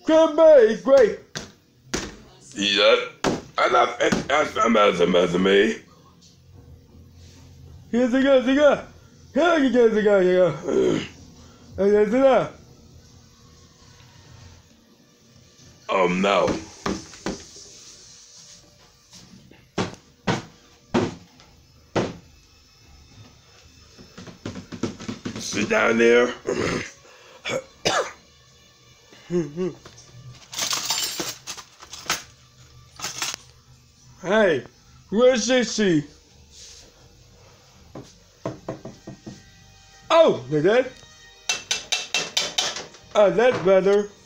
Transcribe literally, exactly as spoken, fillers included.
Can be great. Yep. And that's amazing, amazing me. Here's the go, the go. Here's the go, the go, the go. And there's the go. Oh no. Sit down there. Hey, where's Sissy? Oh, look at that. Oh, that's better.